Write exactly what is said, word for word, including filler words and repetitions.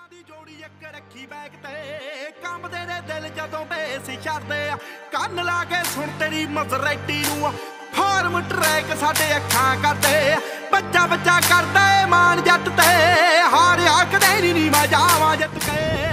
ਦੀ ਜੋੜੀ ਇੱਕ ਰੱਖੀ ਬੈਗ ਤੇ ਕੰਬਦੇ ਨੇ ਦਿਲ ਜਦੋਂ ਬੇਸ ਛੱਡਦੇ ਆ ਕੰਨ ਲਾ ਕੇ ਸੁਣ ਤੇਰੀ ਮਜ਼ਰੈਟੀ ਨੂੰ ਫਾਰਮ ਟਰੈਕ ਸਾਡੇ ਅੱਖਾਂ ਕਰਦੇ ਬੱਚਾ ਬੱਚਾ ਕਰਦਾ ਏ ਮਾਨ ਜੱਟ ਤੇ ਹਾਰਿਆ ਕਦੇ ਨਹੀਂ ਮੈਂ ਜਾਵਾਂ ਜਿੱਤ ਕੇ।